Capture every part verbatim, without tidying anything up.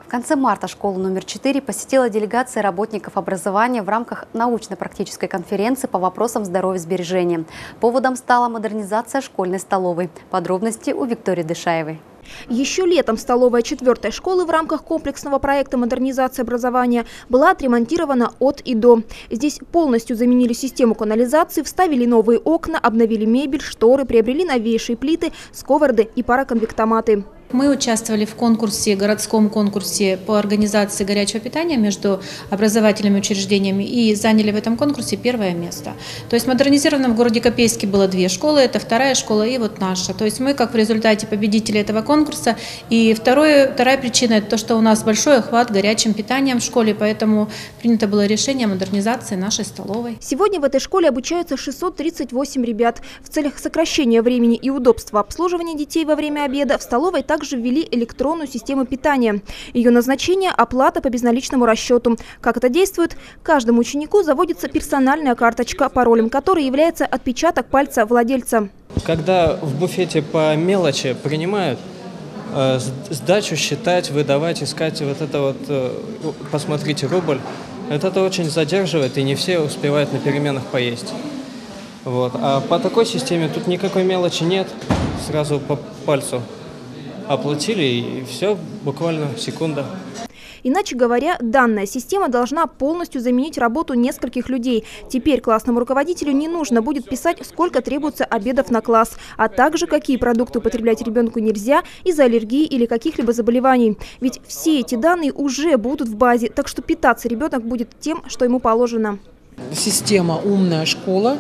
В конце марта школу номер четыре посетила делегация работников образования в рамках научно-практической конференции по вопросам здоровья-сбережения. Поводом стала модернизация школьной столовой. Подробности у Виктории Дышаевой. Еще летом столовая четвертой школы в рамках комплексного проекта модернизации образования была отремонтирована от и до. Здесь полностью заменили систему канализации, вставили новые окна, обновили мебель, шторы, приобрели новейшие плиты, сковороды и пароконвектоматы. Мы участвовали в конкурсе, городском конкурсе по организации горячего питания между образовательными учреждениями и заняли в этом конкурсе первое место. То есть модернизировано в городе Копейске было две школы, это вторая школа и вот наша. То есть мы как в результате победители этого конкурса. И второе, вторая причина – это то, что у нас большой охват горячим питанием в школе, поэтому принято было решение о модернизации нашей столовой. Сегодня в этой школе обучаются шестьсот тридцать восемь ребят. В целях сокращения времени и удобства обслуживания детей во время обеда в столовой также Также ввели электронную систему питания. Ее назначение – оплата по безналичному расчету. Как это действует? Каждому ученику заводится персональная карточка, паролем которой является отпечаток пальца владельца. Когда в буфете по мелочи принимают, э, сдачу считать, выдавать, искать, вот это вот, э, посмотрите, рубль, это, это очень задерживает, и не все успевают на переменах поесть. Вот. А по такой системе тут никакой мелочи нет, сразу по пальцу оплатили, и все, буквально секунда. Иначе говоря, данная система должна полностью заменить работу нескольких людей. Теперь классному руководителю не нужно будет писать, сколько требуется обедов на класс, а также какие продукты употреблять ребенку нельзя из-за аллергии или каких-либо заболеваний. Ведь все эти данные уже будут в базе, так что питаться ребенок будет тем, что ему положено. Система «Умная школа»,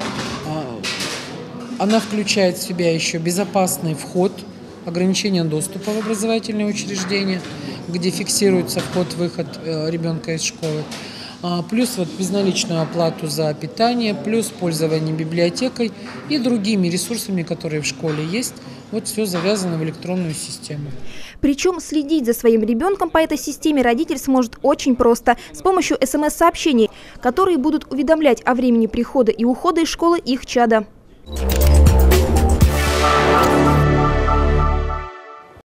она включает в себя еще безопасный вход, ограничение доступа в образовательные учреждения, где фиксируется вход-выход ребенка из школы, плюс вот безналичную оплату за питание, плюс пользование библиотекой и другими ресурсами, которые в школе есть. Вот все завязано в электронную систему. Причем следить за своим ребенком по этой системе родитель сможет очень просто, с помощью эс эм эс-сообщений, которые будут уведомлять о времени прихода и ухода из школы их чада.